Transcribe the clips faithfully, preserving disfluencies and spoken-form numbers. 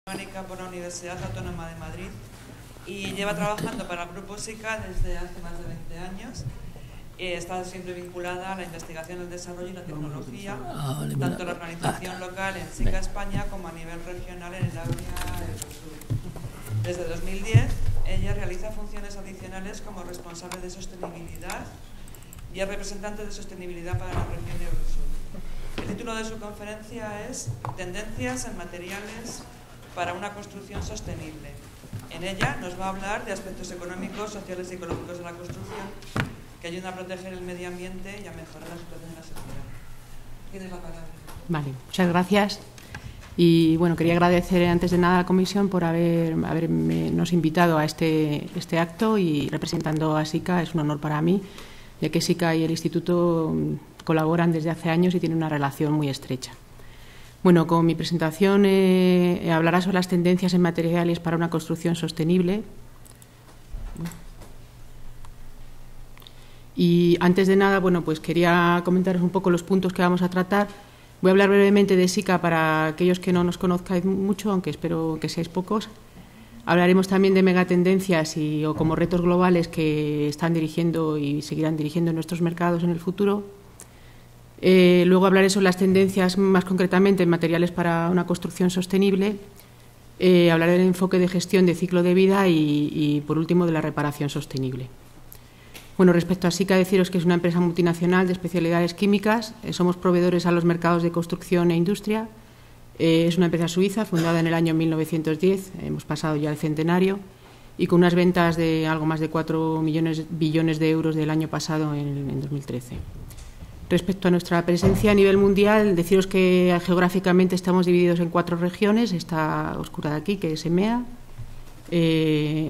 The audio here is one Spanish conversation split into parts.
Por la Universidad Autónoma de Madrid y lleva trabajando para el Grupo SICA desde hace más de veinte años. Eh, está siempre vinculada a la investigación, el desarrollo y la tecnología, ah, vale, tanto en la organización ah, local en SICA España como a nivel regional en el área Eurosur. Desde dos mil diez, ella realiza funciones adicionales como responsable de sostenibilidad y es representante de sostenibilidad para la región Eurosur. El título de su conferencia es Tendencias en materiales para una construcción sostenible. En ella nos va a hablar de aspectos económicos, sociales y ecológicos de la construcción que ayudan a proteger el medio ambiente y a mejorar la situación de la sociedad. Tienes la palabra. Vale, muchas gracias. Y bueno, quería agradecer antes de nada a la comisión por haber, habernos invitado a este, este acto, y representando a SICA es un honor para mí, ya que SICA y el Instituto colaboran desde hace años y tienen una relación muy estrecha. Bueno, con mi presentación eh, hablará sobre las tendencias en materiales para una construcción sostenible. Y antes de nada, bueno, pues quería comentaros un poco los puntos que vamos a tratar. Voy a hablar brevemente de SICA para aquellos que no nos conozcáis mucho, aunque espero que seáis pocos. Hablaremos también de megatendencias y, o como retos globales que están dirigiendo y seguirán dirigiendo nuestros mercados en el futuro. Eh, luego hablaré sobre las tendencias más concretamente en materiales para una construcción sostenible. Eh, hablaré del enfoque de gestión de ciclo de vida y, y, por último, de la reparación sostenible. Bueno, respecto a SICA, deciros que es una empresa multinacional de especialidades químicas. Eh, somos proveedores a los mercados de construcción e industria. Eh, es una empresa suiza fundada en el año mil novecientos diez. Hemos pasado ya el centenario y con unas ventas de algo más de cuatro millones, billones de euros del año pasado, en, en dos mil trece. Respecto a nuestra presencia a nivel mundial, deciros que geográficamente estamos divididos en cuatro regiones. Esta oscura de aquí, que es EMEA, eh,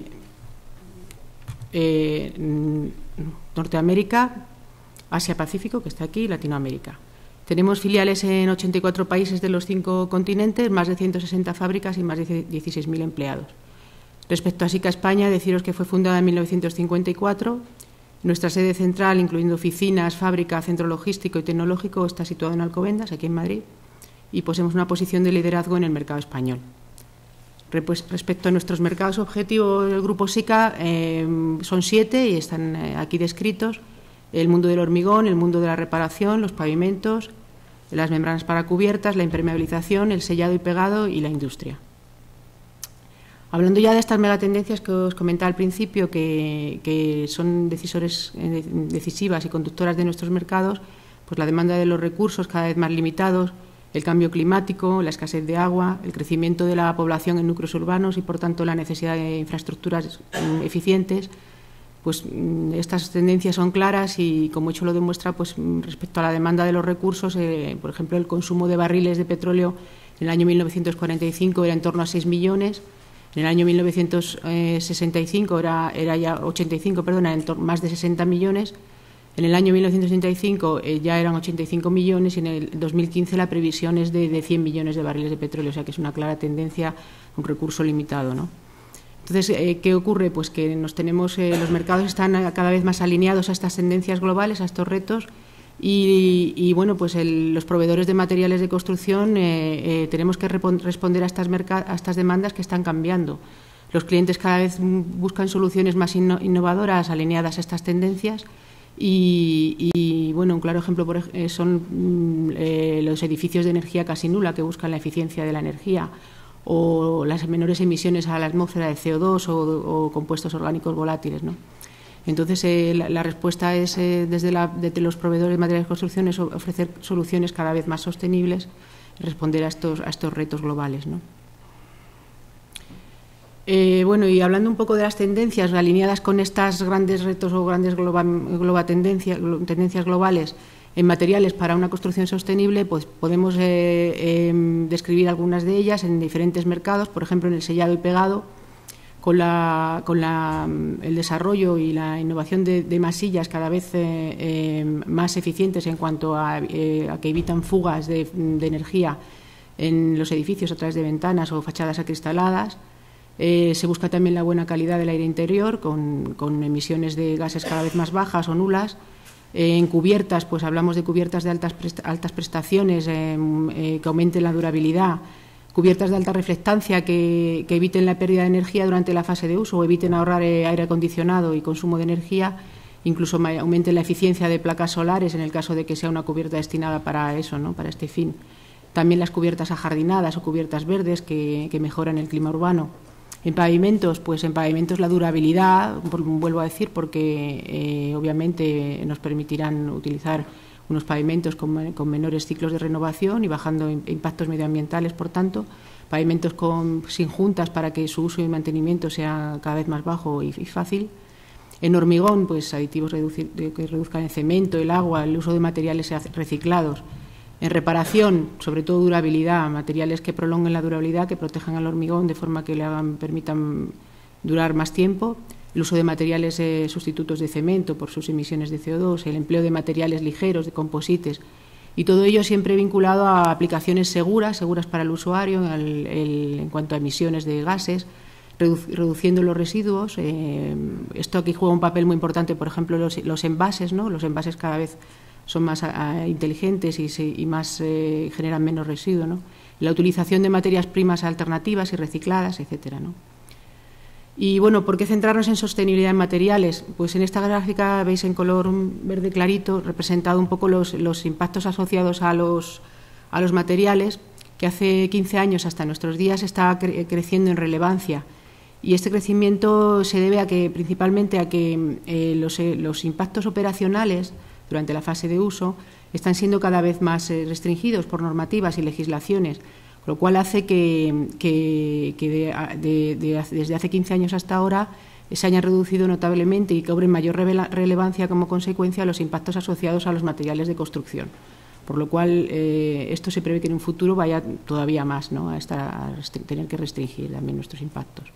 eh, Norteamérica, Asia-Pacífico, que está aquí, y Latinoamérica. Tenemos filiales en ochenta y cuatro países de los cinco continentes, más de ciento sesenta fábricas y más de dieciséis mil empleados. Respecto a SICA España, deciros que fue fundada en mil novecientos cincuenta y cuatro. Nuestra sede central, incluyendo oficinas, fábrica, centro logístico y tecnológico, está situado en Alcobendas, aquí en Madrid, y poseemos una posición de liderazgo en el mercado español. Respecto a nuestros mercados objetivos del Grupo SICA, eh, son siete y están eh, aquí descritos: el mundo del hormigón, el mundo de la reparación, los pavimentos, las membranas para cubiertas, la impermeabilización, el sellado y pegado y la industria. Hablando ya de estas megatendencias que os comentaba al principio, que, que son decisores, eh, decisivas y conductoras de nuestros mercados, pues la demanda de los recursos cada vez más limitados, el cambio climático, la escasez de agua, el crecimiento de la población en núcleos urbanos y, por tanto, la necesidad de infraestructuras eh, eficientes, pues estas tendencias son claras y, como hecho lo demuestra, pues respecto a la demanda de los recursos, eh, por ejemplo, el consumo de barriles de petróleo en el año mil novecientos cuarenta y cinco era en torno a seis millones. En el año mil novecientos sesenta y cinco era, era ya ochenta y cinco, perdona, en más de sesenta millones. En el año mil novecientos setenta y cinco eh, ya eran ochenta y cinco millones y en el dos mil quince la previsión es de, de cien millones de barriles de petróleo, o sea que es una clara tendencia, un recurso limitado, ¿no? Entonces, eh, ¿qué ocurre? Pues que nos tenemos, eh, los mercados están cada vez más alineados a estas tendencias globales, a estos retos. Y, y bueno, pues el, los proveedores de materiales de construcción eh, eh, tenemos que responder a estas, a estas demandas que están cambiando. Los clientes cada vez buscan soluciones más inno innovadoras alineadas a estas tendencias y, y bueno, un claro ejemplo por, eh, son eh, los edificios de energía casi nula que buscan la eficiencia de la energía, o las menores emisiones a la atmósfera de C O dos o, o compuestos orgánicos volátiles, ¿no? Entonces, eh, la, la respuesta es, eh, desde, la, desde los proveedores de materiales de construcción, es ofrecer soluciones cada vez más sostenibles y responder a estos, a estos retos globales, ¿no? Eh, bueno, y hablando un poco de las tendencias alineadas con estos grandes retos o grandes globa, globa tendencia, tendencias globales en materiales para una construcción sostenible, pues podemos eh, eh, describir algunas de ellas en diferentes mercados. Por ejemplo, en el sellado y pegado, con, la, con la, el desarrollo y la innovación de, de masillas cada vez eh, eh, más eficientes en cuanto a, eh, a que evitan fugas de, de energía en los edificios a través de ventanas o fachadas acristaladas. Eh, se busca también la buena calidad del aire interior con, con emisiones de gases cada vez más bajas o nulas. Eh, en cubiertas, pues hablamos de cubiertas de altas, presta, altas prestaciones eh, eh, que aumenten la durabilidad, cubiertas de alta reflectancia que, que eviten la pérdida de energía durante la fase de uso o eviten ahorrar eh, aire acondicionado y consumo de energía, incluso aumenten la eficiencia de placas solares en el caso de que sea una cubierta destinada para eso, ¿no?, para este fin. También las cubiertas ajardinadas o cubiertas verdes que, que mejoran el clima urbano. En pavimentos, pues en pavimentos la durabilidad, vuelvo a decir, porque eh, obviamente nos permitirán utilizar unos pavimentos con, con menores ciclos de renovación y bajando impactos medioambientales, por tanto, pavimentos con, sin juntas para que su uso y mantenimiento sea cada vez más bajo y, y fácil. En hormigón, pues aditivos reducir, que reduzcan el cemento, el agua, el uso de materiales reciclados. En reparación, sobre todo durabilidad, materiales que prolonguen la durabilidad, que protejan al hormigón de forma que le hagan, permitan durar más tiempo. El uso de materiales eh, sustitutos de cemento por sus emisiones de C O dos, el empleo de materiales ligeros, de composites, y todo ello siempre vinculado a aplicaciones seguras, seguras para el usuario el, el, en cuanto a emisiones de gases, redu reduciendo los residuos. Eh, esto aquí juega un papel muy importante, por ejemplo, los, los envases, ¿no? Los envases cada vez son más a, a, inteligentes y, se, y más eh, generan menos residuos, ¿no? La utilización de materias primas alternativas y recicladas, etcétera, ¿no? Y bueno, ¿por qué centrarnos en sostenibilidad en materiales? Pues en esta gráfica veis en color verde clarito representado un poco los, los impactos asociados a los, a los materiales, que hace quince años hasta nuestros días está cre creciendo en relevancia. Y este crecimiento se debe a que, principalmente a que eh, los, eh, los impactos operacionales durante la fase de uso están siendo cada vez más eh, restringidos por normativas y legislaciones, lo cual hace que, que, que de, de, de, desde hace quince años hasta ahora se hayan reducido notablemente y cobren mayor relevancia como consecuencia los impactos asociados a los materiales de construcción. Por lo cual, eh, esto se prevé que en un futuro vaya todavía más, ¿no?, a, estar, a tener que restringir también nuestros impactos.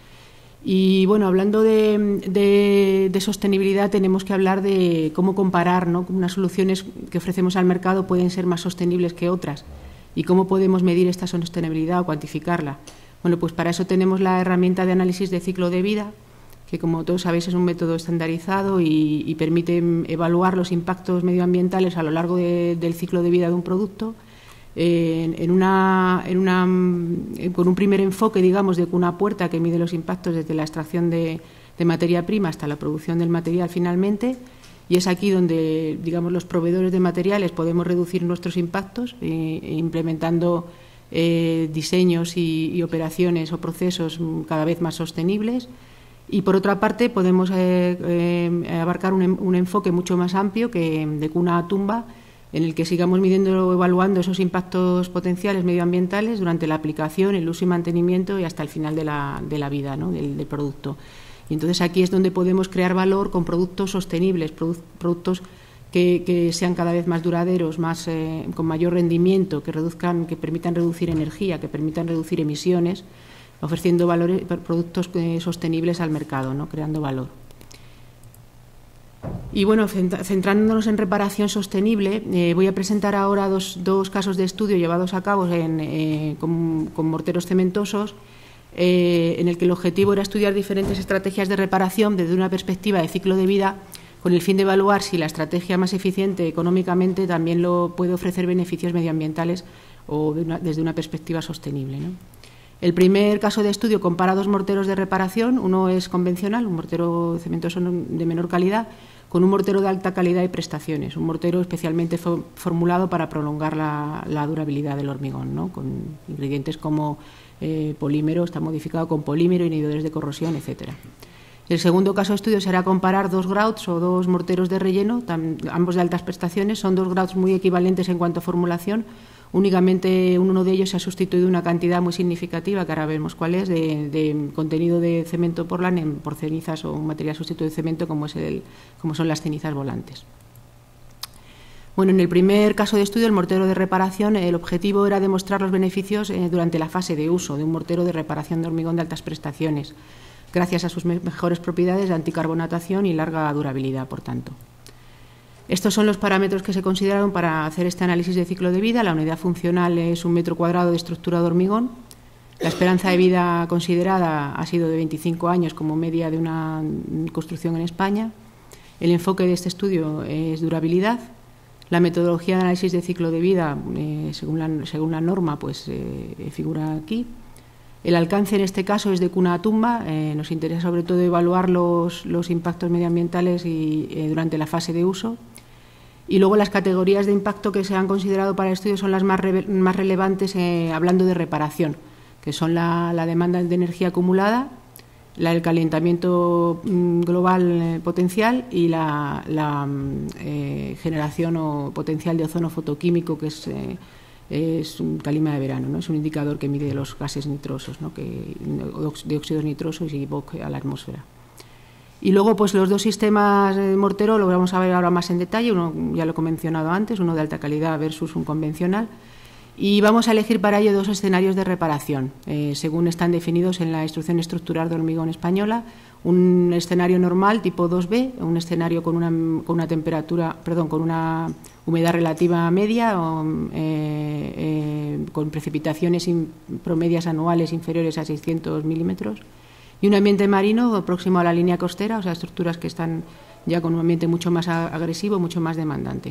Y bueno, hablando de, de, de sostenibilidad, tenemos que hablar de cómo comparar, ¿no?, cómo unas soluciones que ofrecemos al mercado pueden ser más sostenibles que otras y cómo podemos medir esta sostenibilidad o cuantificarla. Bueno, pues para eso tenemos la herramienta de análisis de ciclo de vida, que como todos sabéis es un método estandarizado y, y permite evaluar los impactos medioambientales a lo largo de, del ciclo de vida de un producto. En, en una, en una, con un primer enfoque, digamos, de una puerta que mide los impactos desde la extracción de, de materia prima hasta la producción del material finalmente, y es aquí donde, digamos, los proveedores de materiales podemos reducir nuestros impactos eh, implementando eh, diseños y, y operaciones o procesos cada vez más sostenibles. Y por otra parte podemos eh, eh, abarcar un, un enfoque mucho más amplio que de cuna a tumba, en el que sigamos midiendo o evaluando esos impactos potenciales medioambientales durante la aplicación, el uso y mantenimiento y hasta el final de la, de la vida, ¿no?, del, del producto. Y entonces aquí es donde podemos crear valor con productos sostenibles, produ productos que, que sean cada vez más duraderos, más, eh, con mayor rendimiento, que, reduzcan, que permitan reducir energía, que permitan reducir emisiones, ofreciendo valores, productos eh, sostenibles al mercado, ¿no?, creando valor. Y bueno, centrándonos en reparación sostenible, eh, voy a presentar ahora dos, dos casos de estudio llevados a cabo en, eh, con, con morteros cementosos, eh, en el que el objetivo era estudiar diferentes estrategias de reparación desde una perspectiva de ciclo de vida, con el fin de evaluar si la estrategia más eficiente económicamente también lo puede ofrecer beneficios medioambientales o de una, desde una perspectiva sostenible, ¿no? El primer caso de estudio compara dos morteros de reparación. Uno es convencional, un mortero cementoso de menor calidad, con un mortero de alta calidad y prestaciones, un mortero especialmente fo formulado para prolongar la, la durabilidad del hormigón, ¿no?, con ingredientes como eh, polímero, está modificado con polímero, inhibidores de corrosión, etcétera. El segundo caso de estudio será comparar dos grouts o dos morteros de relleno, tam, ambos de altas prestaciones. Son dos grouts muy equivalentes en cuanto a formulación. Únicamente uno de ellos se ha sustituido una cantidad muy significativa, que ahora vemos cuál es, de, de contenido de cemento Portland en, por cenizas o un material sustituto de cemento como, es el, como son las cenizas volantes. Bueno, en el primer caso de estudio, el mortero de reparación, el objetivo era demostrar los beneficios eh, durante la fase de uso de un mortero de reparación de hormigón de altas prestaciones, gracias a sus me mejores propiedades de anticarbonatación y larga durabilidad, por tanto. Estos son los parámetros que se consideraron para hacer este análisis de ciclo de vida. La unidad funcional es un metro cuadrado de estructura de hormigón. La esperanza de vida considerada ha sido de veinticinco años como media de una construcción en España. El enfoque de este estudio es durabilidad. La metodología de análisis de ciclo de vida, eh, según, la, según la norma, pues eh, figura aquí. El alcance en este caso es de cuna a tumba. Eh, nos interesa sobre todo evaluar los, los impactos medioambientales y, eh, durante la fase de uso. Y luego las categorías de impacto que se han considerado para el estudio son las más, re, más relevantes eh, hablando de reparación, que son la, la demanda de energía acumulada, la, el calentamiento mm, global eh, potencial y la, la eh, generación o potencial de ozono fotoquímico, que es... Eh, es un calima de verano, ¿no? Es un indicador que mide los gases nitrosos, ¿no? Que, de óxidos nitrosos y V O C a la atmósfera. Y luego, pues los dos sistemas de mortero lo vamos a ver ahora más en detalle. Uno ya lo he mencionado antes, uno de alta calidad versus un convencional. Y vamos a elegir para ello dos escenarios de reparación, eh, según están definidos en la Instrucción Estructural de Hormigón Española. Un escenario normal tipo dos B, un escenario con una, con una temperatura, perdón, con una humedad relativa media, o, eh, eh, con precipitaciones in, promedias anuales inferiores a seiscientos milímetros, y un ambiente marino próximo a la línea costera, o sea, estructuras que están ya con un ambiente mucho más agresivo, mucho más demandante.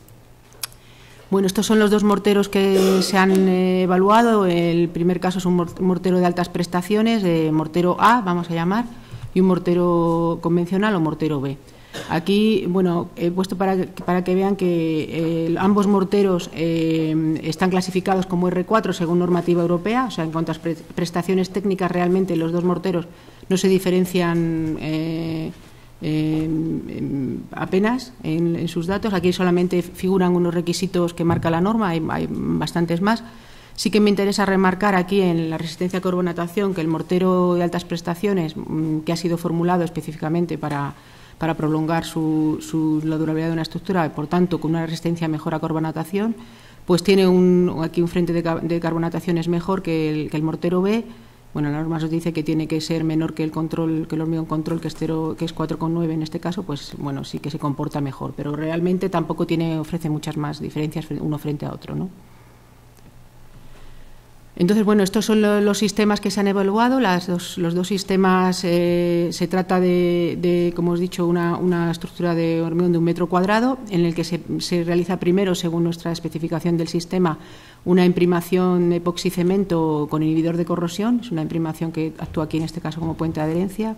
Bueno, estos son los dos morteros que se han eh, evaluado. El primer caso es un mortero de altas prestaciones, eh, mortero A, vamos a llamar, y un mortero convencional o mortero B. Aquí, bueno, he puesto para, para que vean que eh, ambos morteros eh, están clasificados como R cuatro según normativa europea, o sea, en cuanto a pre prestaciones técnicas, realmente los dos morteros no se diferencian eh, eh, apenas en, en sus datos. Aquí solamente figuran unos requisitos que marca la norma, hay, hay bastantes más. Sí que me interesa remarcar aquí en la resistencia a carbonatación que el mortero de altas prestaciones, que ha sido formulado específicamente para, para prolongar su, su, la durabilidad de una estructura, por tanto, con una resistencia mejor a carbonatación, pues tiene un, aquí un frente de, de carbonatación es mejor que el, que el mortero B. Bueno, la norma nos dice que tiene que ser menor que el control, que el hormigón control, que es, que es cuatro coma nueve en este caso, pues bueno, sí que se comporta mejor, pero realmente tampoco tiene, ofrece muchas más diferencias uno frente a otro, ¿no? Entonces, bueno, estos son lo, los sistemas que se han evaluado. Las dos, los dos sistemas, eh, se trata de, de, como os he dicho, una, una estructura de hormigón de un metro cuadrado, en el que se, se realiza primero, según nuestra especificación del sistema, una imprimación epoxicemento con inhibidor de corrosión. Es una imprimación que actúa aquí, en este caso, como puente de adherencia.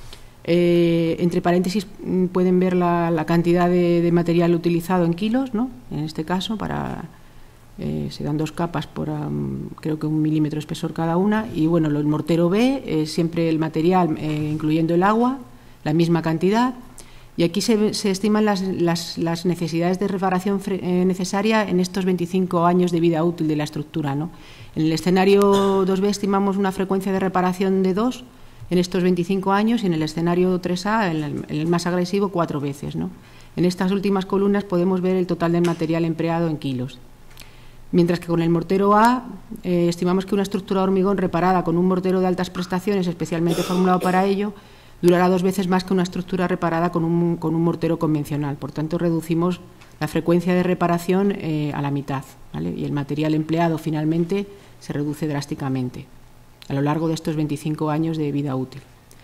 Eh, entre paréntesis pueden ver la, la cantidad de, de material utilizado en kilos, ¿no? En este caso, para... Eh, se dan dos capas por um, creo que un milímetro de espesor cada una. Y bueno, el mortero B es siempre el material, eh, incluyendo el agua, la misma cantidad, y aquí se, se estiman las, las, las necesidades de reparación eh, necesaria en estos veinticinco años de vida útil de la estructura, ¿no? En el escenario dos B estimamos una frecuencia de reparación de dos en estos veinticinco años, y en el escenario tres A, en el, en el más agresivo, cuatro veces, ¿no? En estas últimas columnas podemos ver el total del material empleado en kilos. Mientras que con el mortero A eh, estimamos que una estructura de hormigón reparada con un mortero de altas prestaciones, especialmente formulado para ello, durará dos veces más que una estructura reparada con un, con un mortero convencional. Por tanto, reducimos la frecuencia de reparación eh, a la mitad, ¿vale? Y el material empleado finalmente se reduce drásticamente a lo largo de estos veinticinco años de vida útil.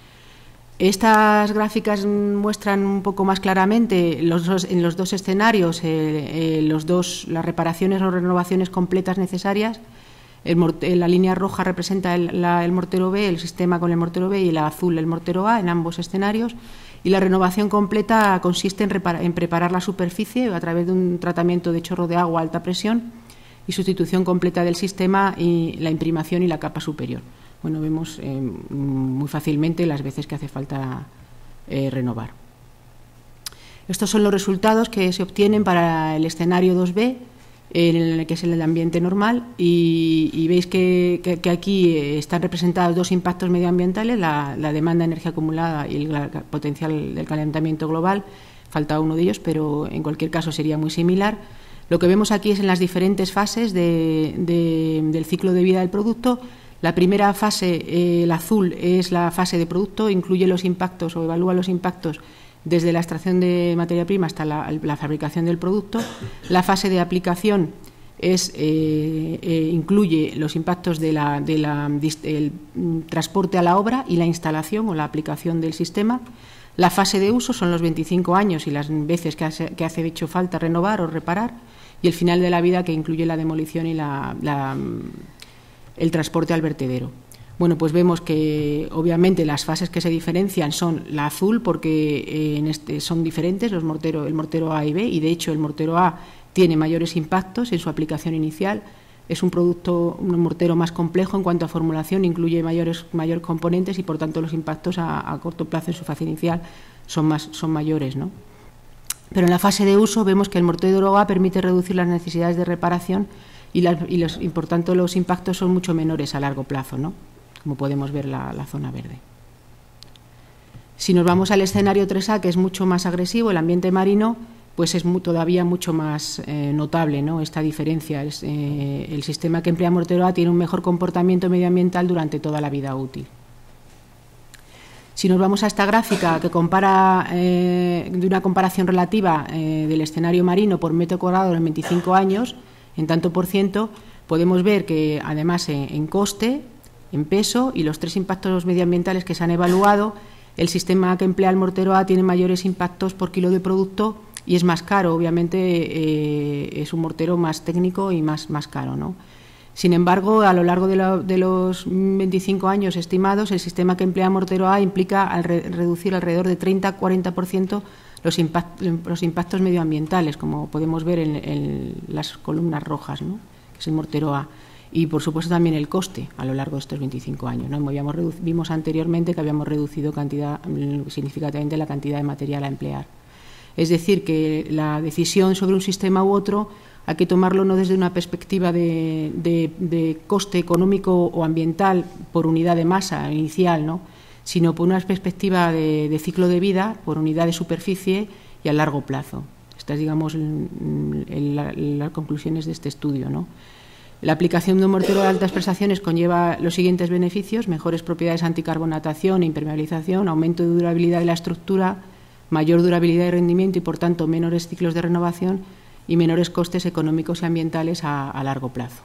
Estas gráficas muestran un poco más claramente los dos, en los dos escenarios eh, eh, los dos, las reparaciones o renovaciones completas necesarias. El morte, la línea roja representa el, la, el mortero B, el sistema con el mortero B, y la azul el mortero A en ambos escenarios. Y la renovación completa consiste en, repara, en preparar la superficie a través de un tratamiento de chorro de agua a alta presión y sustitución completa del sistema y la imprimación y la capa superior. Bueno, vemos eh, muy fácilmente las veces que hace falta eh, renovar. Estos son los resultados que se obtienen para el escenario dos B, en el que es el ambiente normal, y, y veis que, que, que aquí están representados dos impactos medioambientales, la, la demanda de energía acumulada y el, el potencial del calentamiento global. Falta uno de ellos, pero en cualquier caso sería muy similar. Lo que vemos aquí es en las diferentes fases de, de, del ciclo de vida del producto. La primera fase, eh, el azul, es la fase de producto, incluye los impactos o evalúa los impactos desde la extracción de materia prima hasta la, la fabricación del producto. La fase de aplicación es, eh, eh, incluye los impactos del de la, transporte a la obra y la instalación o la aplicación del sistema. La fase de uso son los veinticinco años y las veces que hace, que hace hecho falta renovar o reparar, y el final de la vida, que incluye la demolición y la, la, el transporte al vertedero. Bueno, pues vemos que obviamente las fases que se diferencian son la azul, porque eh, en este son diferentes los morteros, el mortero A y B, y de hecho el mortero A tiene mayores impactos en su aplicación inicial. Es un producto, un mortero más complejo en cuanto a formulación, incluye mayores, mayores componentes y por tanto los impactos a, a corto plazo en su fase inicial son, más, son mayores, ¿no? Pero en la fase de uso vemos que el mortero A permite reducir las necesidades de reparación y, las, y, los, y por tanto los impactos son mucho menores a largo plazo, ¿no? Como podemos ver la, la zona verde. Si nos vamos al escenario tres A, que es mucho más agresivo, el ambiente marino, pues es muy, todavía mucho más eh, notable, ¿no?, esta diferencia. Es, eh, el sistema que emplea mortero A tiene un mejor comportamiento medioambiental durante toda la vida útil. Si nos vamos a esta gráfica que compara eh, de una comparación relativa eh, del escenario marino por metro cuadrado en veinticinco años, en tanto por ciento, podemos ver que además en, en coste, en peso y los tres impactos medioambientales que se han evaluado, el sistema que emplea el mortero A tiene mayores impactos por kilo de producto y es más caro. Obviamente eh, es un mortero más técnico y más, más caro, ¿no? Sin embargo, a lo largo de, la, de los veinticinco años estimados, el sistema que emplea mortero A implica al re, reducir alrededor de treinta a cuarenta por ciento los, impact, los impactos medioambientales, como podemos ver en, en las columnas rojas, ¿no?, que es el mortero A. Y, por supuesto, también el coste a lo largo de estos veinticinco años, ¿no? Habíamos vimos anteriormente que habíamos reducido cantidad, significativamente la cantidad de material a emplear. Es decir, que la decisión sobre un sistema u otro hay que tomarlo no desde una perspectiva de, de, de coste económico o ambiental por unidad de masa inicial, ¿no?, sino por una perspectiva de, de ciclo de vida, por unidad de superficie y a largo plazo. Estas, digamos, en, en la, en las conclusiones de este estudio, ¿no? La aplicación de un mortero de altas prestaciones conlleva los siguientes beneficios: mejores propiedades anticarbonatación e impermeabilización, aumento de durabilidad de la estructura, mayor durabilidad y rendimiento y, por tanto, menores ciclos de renovación y menores costes económicos y ambientales a, a largo plazo.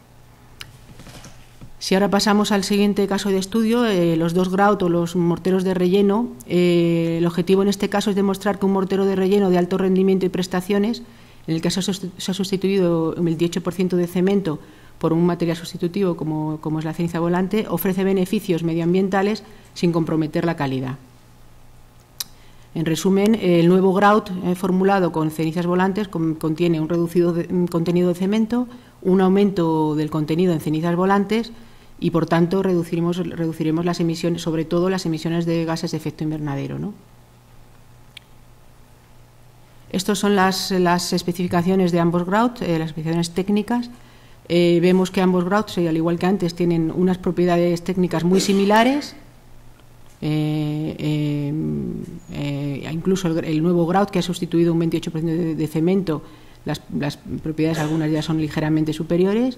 Si ahora pasamos al siguiente caso de estudio, eh, los dos grout o los morteros de relleno, eh, el objetivo en este caso es demostrar que un mortero de relleno de alto rendimiento y prestaciones, en el caso se ha sustituido el veintiocho por ciento de cemento por un material sustitutivo como, como es la ceniza volante, ofrece beneficios medioambientales sin comprometer la calidad. En resumen, el nuevo grout eh, formulado con cenizas volantes con, contiene un reducido de, un contenido de cemento, un aumento del contenido en cenizas volantes y, por tanto, reduciremos, reduciremos las emisiones, sobre todo las emisiones de gases de efecto invernadero, ¿no? Estas son las, las especificaciones de ambos grout, eh, las especificaciones técnicas. Eh, vemos que ambos grouts, eh, al igual que antes, tienen unas propiedades técnicas muy similares. Eh, eh, eh, incluso el, el nuevo grout, que ha sustituido un veintiocho por ciento de, de cemento, las, las propiedades algunas ya son ligeramente superiores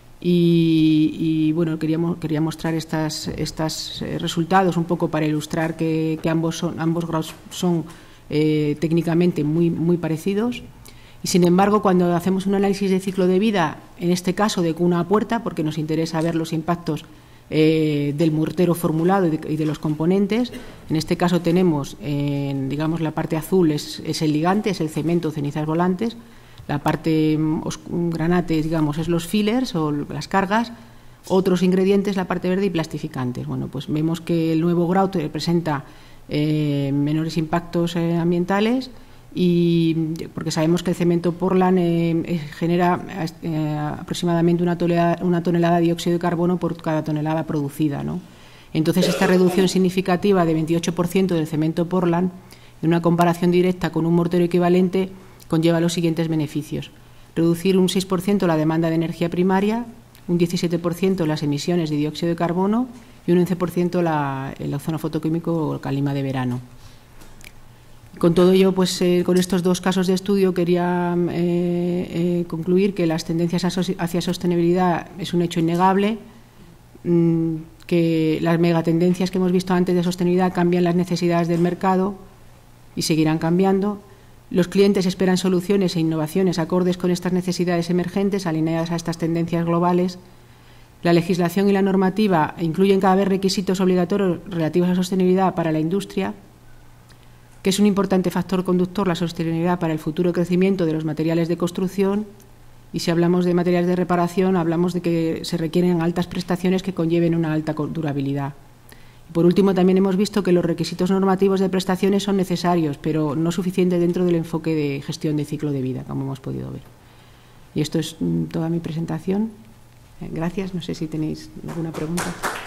y, y bueno, queríamos, quería mostrar estos estas, eh, resultados un poco para ilustrar que, que ambos, son, ambos grouts son eh, técnicamente muy, muy parecidos. Y, sin embargo, cuando hacemos un análisis de ciclo de vida, en este caso de cuna a puerta, porque nos interesa ver los impactos Eh, del mortero formulado y de, y de los componentes. En este caso tenemos, eh, digamos, la parte azul es, es el ligante, es el cemento, cenizas volantes. La parte granate, digamos, es los fillers o las cargas. Otros ingredientes, la parte verde y plastificantes. Bueno, pues vemos que el nuevo grout presenta eh, menores impactos eh, ambientales, y porque sabemos que el cemento Portland eh, genera eh, aproximadamente una tonelada, una tonelada de dióxido de carbono por cada tonelada producida, ¿no? Entonces, esta reducción significativa de veintiocho por ciento del cemento Portland, en una comparación directa con un mortero equivalente, conlleva los siguientes beneficios: reducir un seis por ciento la demanda de energía primaria, un diecisiete por ciento las emisiones de dióxido de carbono y un once por ciento la, el ozono fotoquímico o el clima de verano. Con todo ello, pues eh, con estos dos casos de estudio quería eh, eh, concluir que las tendencias hacia sostenibilidad es un hecho innegable, mmm, que las megatendencias que hemos visto antes de sostenibilidad cambian las necesidades del mercado y seguirán cambiando. Los clientes esperan soluciones e innovaciones acordes con estas necesidades emergentes, alineadas a estas tendencias globales. La legislación y la normativa incluyen cada vez requisitos obligatorios relativos a la sostenibilidad para la industria, que es un importante factor conductor la sostenibilidad para el futuro crecimiento de los materiales de construcción, y si hablamos de materiales de reparación hablamos de que se requieren altas prestaciones que conlleven una alta durabilidad. Por último, también hemos visto que los requisitos normativos de prestaciones son necesarios, pero no suficientes dentro del enfoque de gestión de ciclo de vida, como hemos podido ver. Y esto es toda mi presentación. Gracias. No sé si tenéis alguna pregunta.